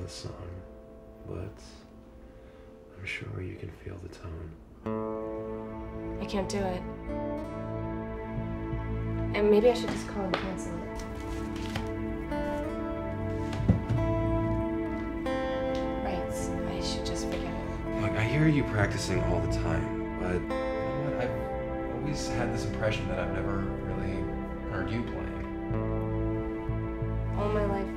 the song, but I'm sure you can feel the tone. I can't do it. And maybe I should just call and cancel it. Right, I should just forget it. Look, I hear you practicing all the time, but you know what? I've always had this impression that I've never really heard you playing. All my life